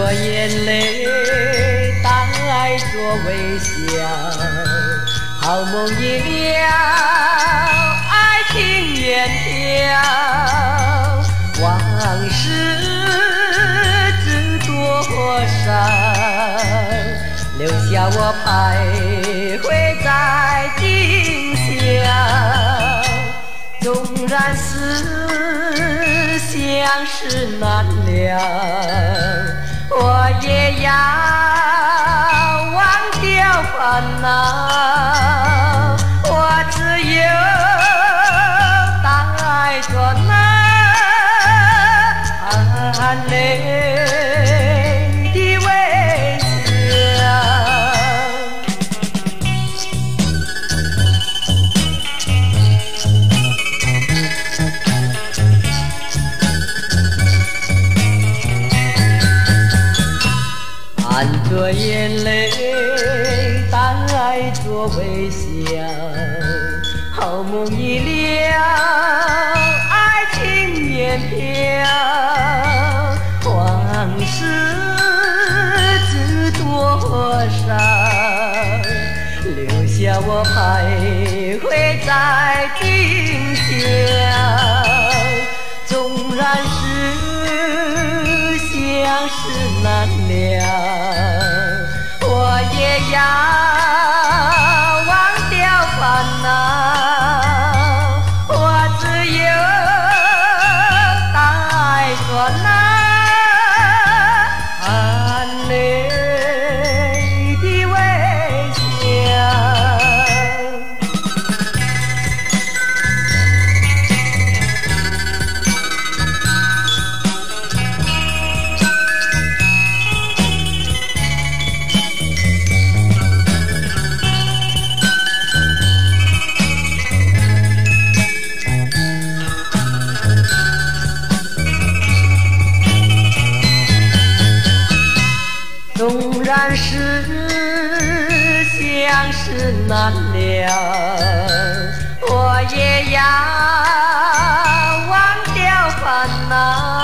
着眼泪，带着微笑，好梦一了，爱情远飘，往事知多少，留下我徘徊在今宵。纵然是相识难了，我也要忘掉烦恼，我只有带着那含泪的微笑。含着眼泪，带着微笑，好梦一了，爱情远飘，往事知多少，留下我徘徊在今宵。纵然是相识难了，我也要忘掉烦恼，我只有带着那含泪的微笑。纵然是相识难了，我也要忘掉烦恼。